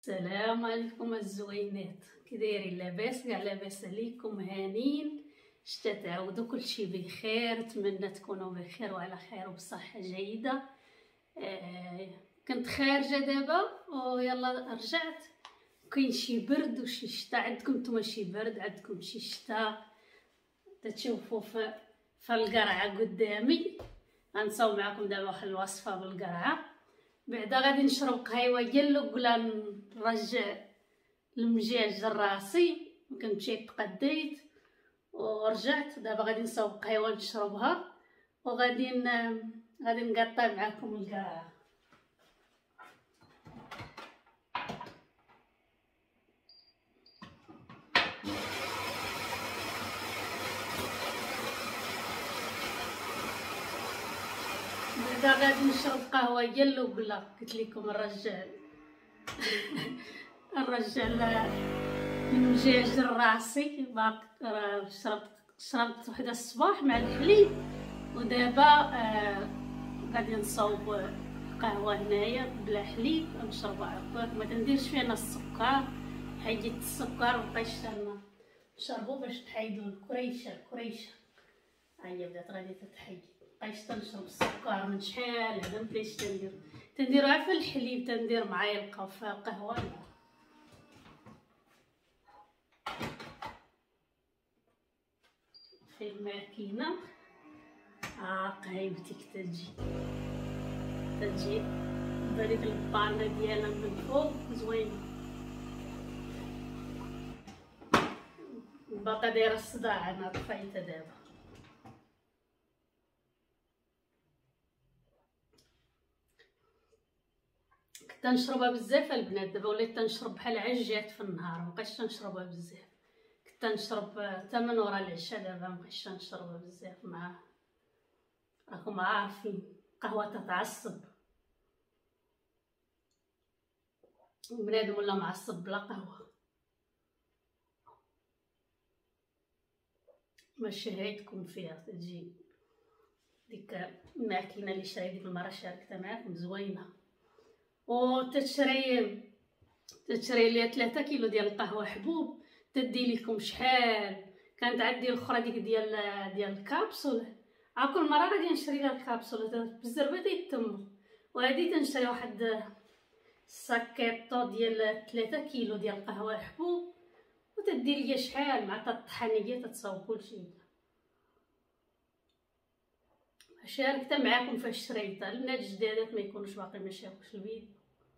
السلام عليكم الزوينات، كي دايرين؟ لاباس؟ كاع لاباس عليكم؟ هانين؟ شتا تعاودوا كلشي بخير، نتمنى تكونوا بخير وعلى خير وبصحه جيده. كنت خارجه دابا ويلا رجعت، كاين شي برد وشي شتا. عندكم نتوما شي برد؟ عندكم شي شتا؟ تتشوفوا في القرعه قدامي. غنصاوب معكم دابا واحد الوصفه بالقرعه، بعدا غادي نشرب قهيوه ديال ولا نرجع المجاج لراسي. كنت مشيت تقديت ورجعت، دابا غادي نصاوب قهيوه نشربها وغادي نقطع معكم القرعه. بعدا غادي نشرب قهوه ديال ولا قلت لكم الرجال المجاج لراسي. باقي شربت وحده الصباح مع الحليب، ودابا غادي نصاوب قهوه هنايا بلا حليب نشربها هكاك، ما تنديرش فيها السكر. حيدت السكر وبقيت نشربو باش تحيدو الكريشه. هيا بدات غادي تتحيد، بقيت تنشرب السكر من شحال هذا. مبقيتش تنديروها في الحليب، تندير معايا قهوه. في الماكينه قهيوتك تجي بهاديك البانه ديالها من فوق زوينه. باقا دايره الصداع، انا طفيتها دابا. كنت نشربها بزاف البنات، دابا وليت تنشرب بحال عجات في النهار، مابقيتش تنشربها بزاف. كنت نشرب حتى من ورا العشاء، دابا مابقيتش تنشربها بزاف. راكم عارفين قهوه تتعصب، بنادم ولا معصب بلا قهوه. ماشي هيتكم فيها تجي ديك الماكينه اللي شريت ديك المره، شاركتها معاكم زوينه. تتشري ليا 3 كيلو ديال القهوه حبوب، تدي لكم شحال. كانت عندي الاخرى ديك ديال الكابسول، كل مره غادي نشري لها الكابسول بزربه يتموا. وهذه تنشري واحد ساكيطو ديال 3 كيلو ديال القهوه حبوب، وتدي ليا شحال مع الطحانيه تتصاوب كلشي. شاركتها معاكم فاش شريتها. البنات الجدادات ما يكونوش باقي ما شافوش الفيديو.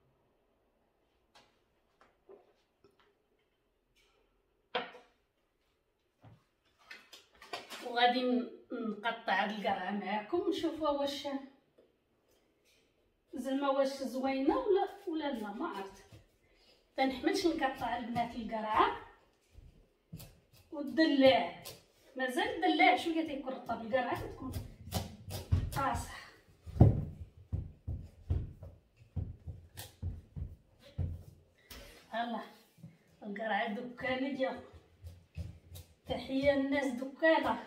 وغادي نقطع هاد القرعه معاكم نشوفوها واش زعما واش زوينه ولا لا، ما عرفت. تنحملش نقطع البنات القرعه والدلاع، مازال الدلاع شويه تيكون رطب، القرعه تكون قاصح. هلا القرعه دكانه ديال تحيه الناس دكانه.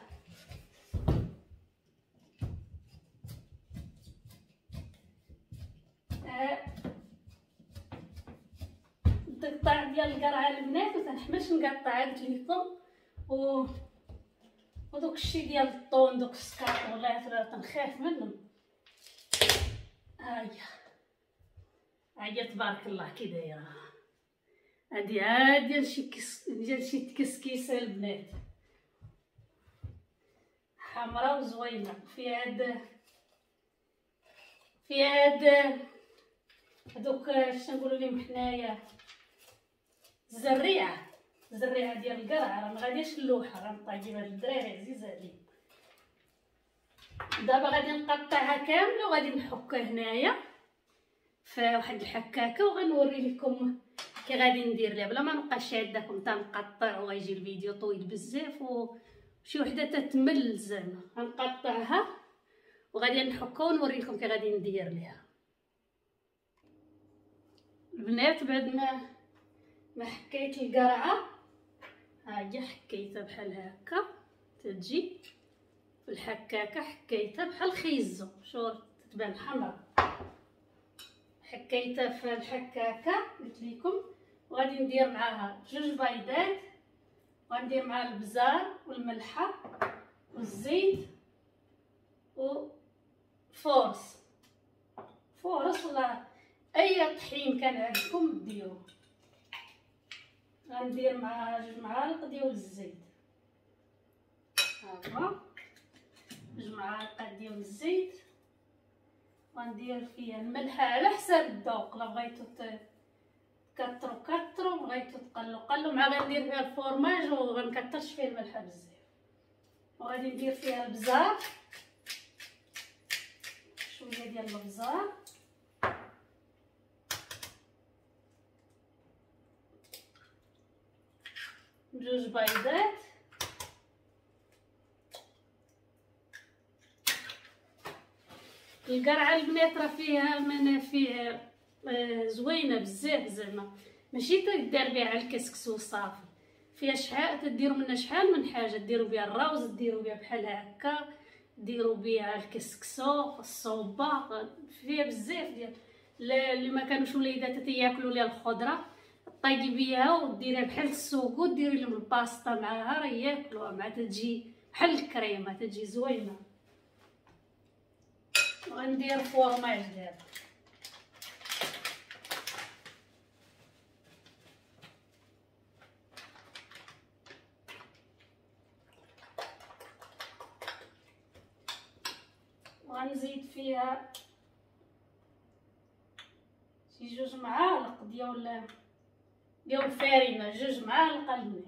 القطع ديال القرعه البنات وتنحملش نقطع قلت لكم. ودوك الشي ديال الطون دوك السكر والله تنخاف منهم. هيا تبارك الله كي دايره. هادي ديال شي تكسكيسه البنات، حمراء وزوينه. في هاد هادوك شنقولوا لهم حنايا الزريعه ديال القرعه. راه مغاديش اللوحه، غنطيب هاد الدراري عزيز عليا. دابا غادي نقطعها كامله وغادي نحكها هنايا في واحد الحكاكه، وغنوري لكم كي غادي ندير ليها بلا ما نبقى شاداكم تنقطع وغيجي الفيديو طويل بزاف وشي وحده تتمل. زعما غنقطعها وغادي نحكها ونوري لكم كي غادي ندير ليها. البنات بعد ما حكيت القرعه، هاهي حكيتها بحال هكا، تجي في الحكاكه حكيتها بحال خيزو، شوف تتبان حمراء. حكيتها في الحكاكه قلت لكم وغادي ندير معاها 2 بيضات، وغندير معاها البزار والملحه والزيت وفورس ولا اي طحين كان عندكم ديروه. غندير معاها 2 معالق ديال الزيت، ها هو 2 معالق ديال الزيت. وندير فيها الملحه على حساب الذوق، لا بغيتو كترو بغيتو تقلو مع غندير فيها الفورماج وغنكترش فيه الملحه بزاف. وغادي ندير فيها البزار، شويه ديال البزار، جوج بيضات، القرعه البنات راه فيها منافع زوينه بزاف، زعما ماشي تدار بها على الكسكس وصافي، فيها شحال تديروا منها شحال من حاجه، ديروا بها الروز، ديروا بها بحال هكا، ديروا بها الكسكسو الصوبه، فيها بزاف ديال اللي ما كانوش وليدات تياكلوا ليها الخضره، طيبي بها وديريها بحال السوكو، ديري لهم الباستا معاها راه ياكلوها، مع تجي بحال الكريمه تجي زوينه. وغندير فورماج دابا، وغنزيد فيها شي 2 معالق ديال الفرينه، 2 معالق البنات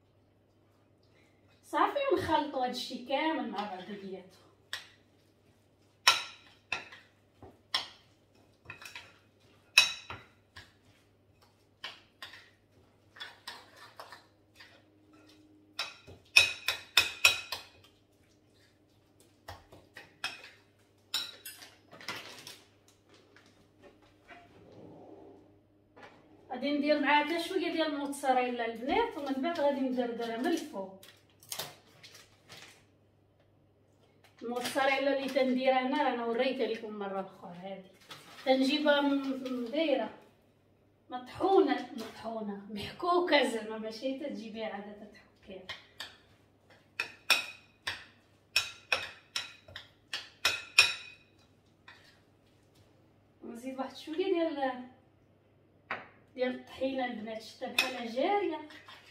صافي. ونخلطوا هادشي كامل مع بعضياتو. غادي ندير معاها حتى شويه ديال الموتزاريلا البنات، ومن بعد غادي ندردرها من الفوق. الموتزاريلا اللي تنديرها انا وريتها لكم مره اخرى، هذه تنجيبها مدايره مطحونه محكوكه، زعما ماشي تجيبيها عاده تحكيها. نزيد واحد شويه ديال الطحينه البنات، شتا بحال جاريه.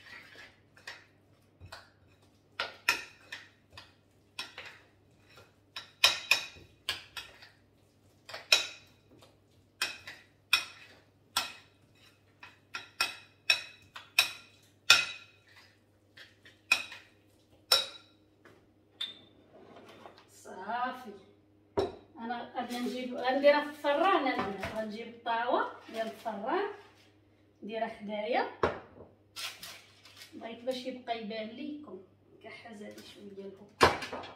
صافي انا غادي غنديرها في الفران البنات، غنجيب الطاوه ديال الفران نديرها حدايا، بغيت باش يبقى يبان ليكم كحاز هادي شويه الهكا.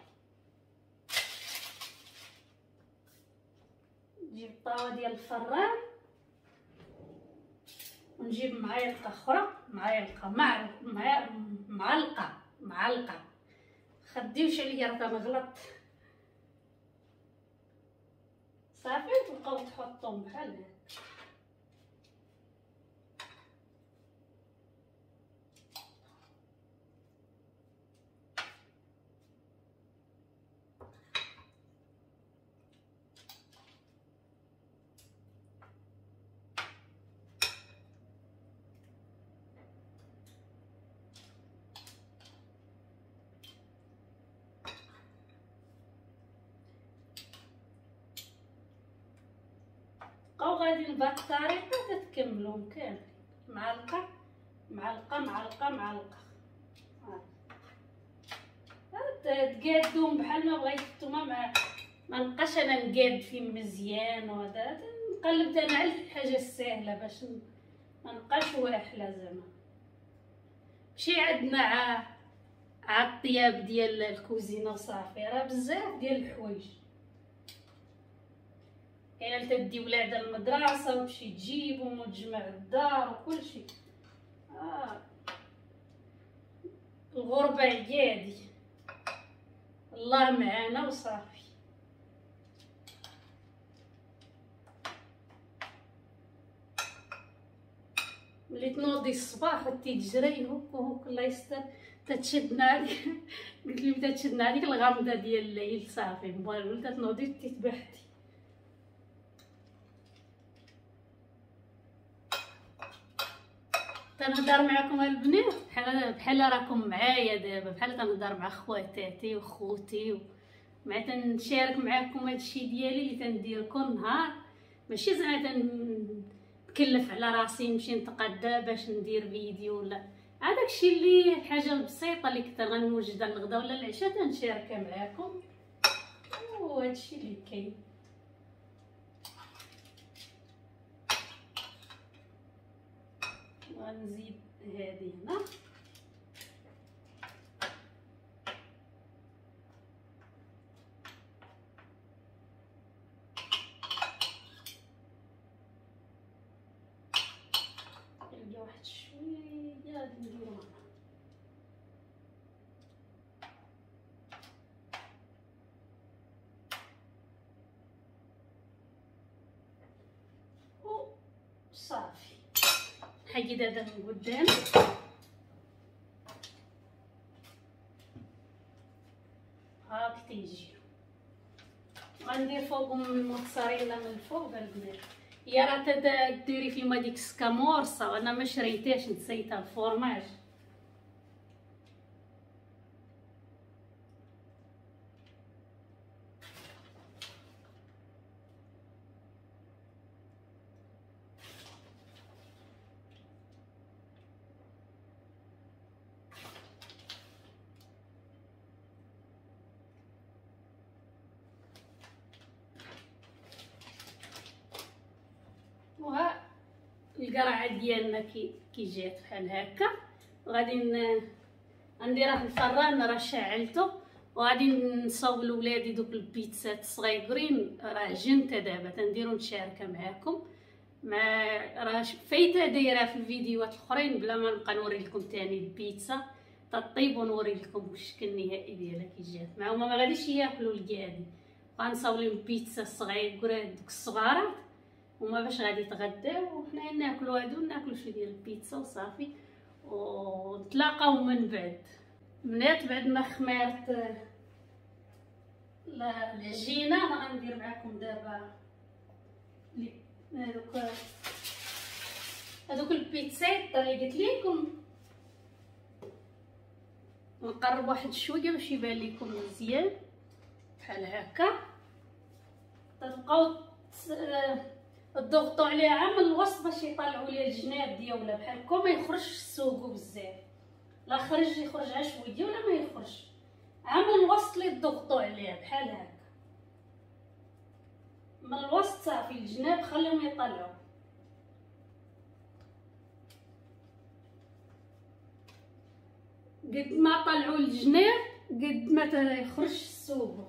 نجيب الطاوه ديال الفران ونجيب معلقه اخرى، معلقه خديوش عليا راه كنغلط صافي. تبقاو تحطوهم بحال هكا، بقاو غادي بهاد الطريقه تتكملوهم كاملين، معلقه معلقه معلقه معلقه، تقادوهم بحال ما بغيتو نتوما. ما نبقاش انا نقاد فيهم مزيان، وهذا نقلب انا على الحاجه السهله باش ما نبقاش واحله، زعما ماشي عندنا الطياب ديال الكوزينه وصافي، راه بزاف ديال الحوايج. كاينه تدي ولادها المدرسه وتمشي تجيبهم وتجمع الدار وكلشي. الغربه عيادي، الله معانا وصافي. ملي تنوضي الصباح وتجري هوك وهوك الله يستر تتشدنا هذيك قلت لي بدا تشدنا هذيك الغامضه ديال الليل صافي بدا تنوضي تتبحتي. تنهضر معكم البنات بحال راكم معايا دابا، بحال تنهضر مع خواتاتي وخوتي مع تنشارك معكم هادشي ديالي اللي تندير كل نهار، ماشي زعما تنكلف على راسي نمشي نتقدى باش ندير فيديو ولا هذاك الشيء اللي الحاجه البسيطه اللي كنت غنوجدها الغدا ولا العشاء تنشاركها معكم، وهادشي اللي كاين. غنزيد هذه هنا نلقى واحد شويه غادي نديرو هنا صافي. حيد هذا من قدام هاك تيجي، غندير فوقهم الموتزاريلا من الفوق البنات. هي راه ديري فيما ديك سكامورصا وانا ما شريتهاش نسيتها الفورماج. وها القرعه ديالنا كي جات بحال هكا، غادي نديرها في الفران راه شعلته، وغادي نصاوب لولادي دوك البيتزات الصغيرين راه عجنت دابا تنديرو نشاركها معكم. مع راه فايته دايره في الفيديوهات الاخرين بلا ما نبقى نوري لكم تاني البيتزا تطيب ونوري لكم الشكل النهائي ديالها كي جات. مع هما ما غاديش ياكلوا الكادي، غنصاوب لهم البيتزا الصغيره دوك الصغارات هما باش غادي يتغداو وحنا ناكلوا هادو ناكلوا شويه ديال البيتزا وصافي ونتلاقاو من بعد. بنات بعد ما خمرت العجينه غندير معكم دابا هذوك البيتزات اللي قلت لكم، نقرب واحد شويه باش يبان لكم مزيان بحال هكا. تبقاو تضغطوا عليها من الوسط باش يطلعوا لي الجناب ديالها بحال هكا، ما يخرجش السوق بزاف، لا خرج يخرج على شويه ولا ما يخرج، من الوسط اللي تضغطوا عليها بحال هكا من الوسط صافي. الجناب خليهم يطلعوا قد ما طلعوا الجناب قد ما يخرج السوق،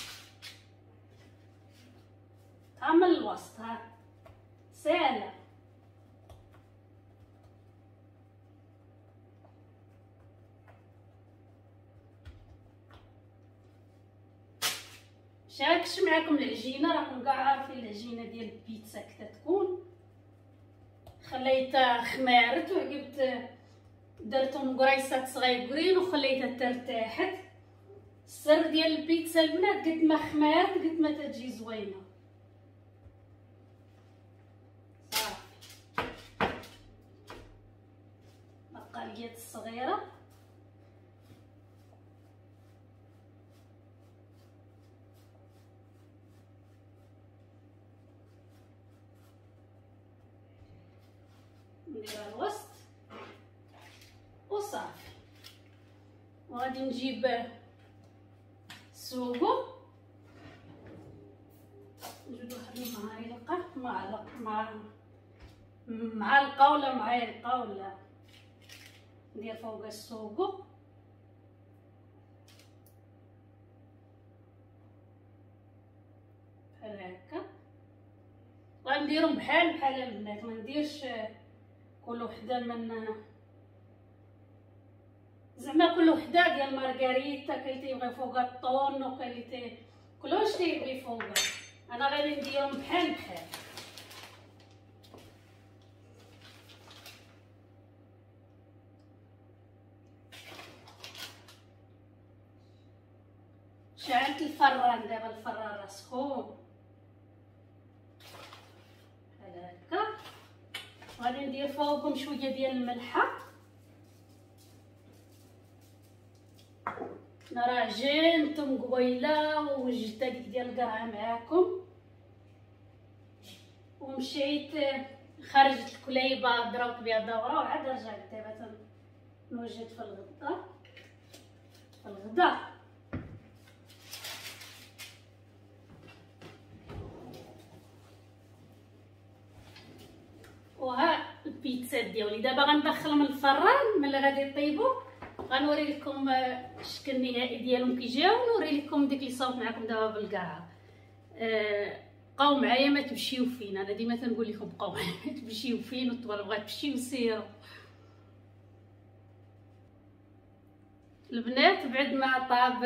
ها من الوسط ها سهله. شاركش معكم العجينه، راكم كاع عارفين العجينه ديال البيتزا كتا تكون. خليتها خمارت وعقبت درتهم قريصات صغيرين وخليتها ترتاحت. السر ديال البيتزا البنات قد ما خمارت قد ما تجي زوينه صافي. بقاليات الصغيره نديرها الوسط وصافي. وغادي نجيب سوغو نجيب واحد معلقه ولا معلقه ولا ندير فوق السوغو بحال هكا. غنديرهم بحال البنات، ما نديرش كل وحده من زعما كل وحده ديال مارغريتا كاين تيبغي فوقها الطون وكاين كلش تيبغي فوقها. انا غادي نديرهم بحال شعلت الفران دابا، الفران راه سخون بحال هكا. غادي ندير فوقهم شويه ديال الملحه. انا راه عجنتهم قبيله ووجدت هذيك ديال القرعه معاكم، ومشيت خرجت الكليبه ضربت بها دوره وعاد رجعت دابا نوجد في الغدا. وها البيتزا ديالي دابا غندخلهم الفران. ملي غادي يطيبوا غنوري لكم الشكل النهائي ديالهم كي جاو، ونوري لكم ديك اللي صاوبت معكم دابا بالقرعه. بقاو معايا ما تمشيو فين، انا ديما تنقول لكم بقاو معايا ما تمشيو فين، وطوال بغات تمشيو سيروا. البنات بعد ما طاب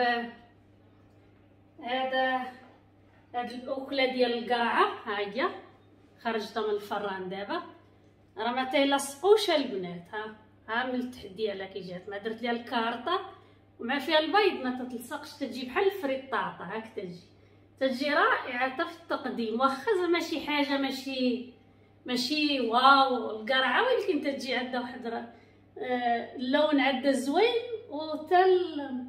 هاد الاكله ديال القرعه، ها هي خرجتها من الفران دابا، راه ما تيلصقوش البنات. ها من التحت ديالها كي جات، ما درت ليها الكارطه ومع فيها البيض ما تتلصقش، تجي بحال الفريطاطه هاك تجي رائعه حتى في التقديم. واخا زعما شي حاجه ماشي واو القرعه، ولكن تجي عندها واحد اللون عندها زوين، المذاق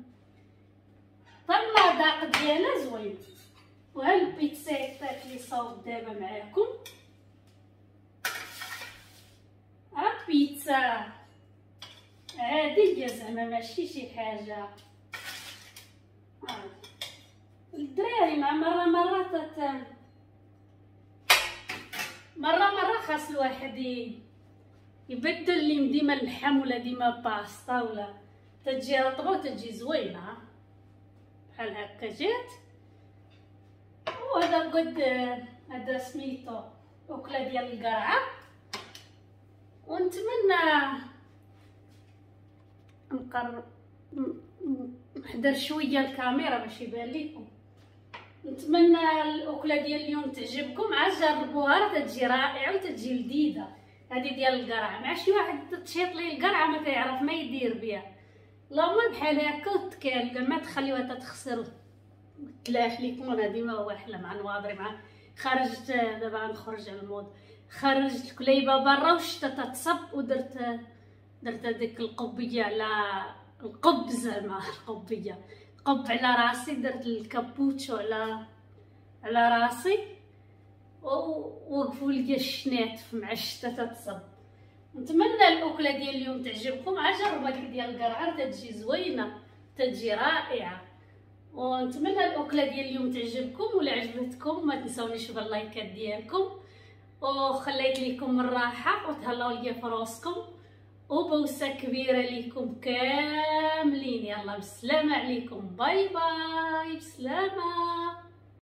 ديالها زوين. وها البيتزا اللي صاوب دابا معاكم، ها بيتزا عاديه زعما ماشي شي حاجه. الدراري مع مره خاص الواحد يبدل لي ديما اللحم ولا ديما باستا، ولا تجي رطبه وتجي زوينه بحال هكا جات. وهذا قد هذا سميتو اكله ديال القرعه. ونتمنى نحضر شويه الكاميرا باش يبان لكم. نتمنى الاكله ديال اليوم تعجبكم، عاد جربوها راه تجي رائعه وتجي لذيذه. هذه ديال القرعه مع شي واحد تشيط ليه القرعه ما تعرف ما يدير بها، اللهم بحال هكا وتكال ما تخليوها تخسر وتلاح لكم. انا ديما واحله مع نواضري مع خرجت دابا غنخرج على المود، خرجت الكليبه برا والشتا تتصب، ودرت هذيك القبيه على القب، زعما القبيه قب على راسي، درت الكابوتشو على راسي، ووقفوا لي الشنات مع الشتا تتصب. نتمنى الاكله ديال اليوم تعجبكم، عاد جربوا هذيك ديال القرعه تجي زوينه تجي رائعه. ونتمنى الاكله ديال اليوم تعجبكم، ولا عجبتكم ما تنساونيش باللايكات ديالكم، وخليت لكم الراحه وتهلاو ليا في راسكم، وبوسه كبيره ليكم كاملين. يلا بالسلامه عليكم، باي باي، بسلامه.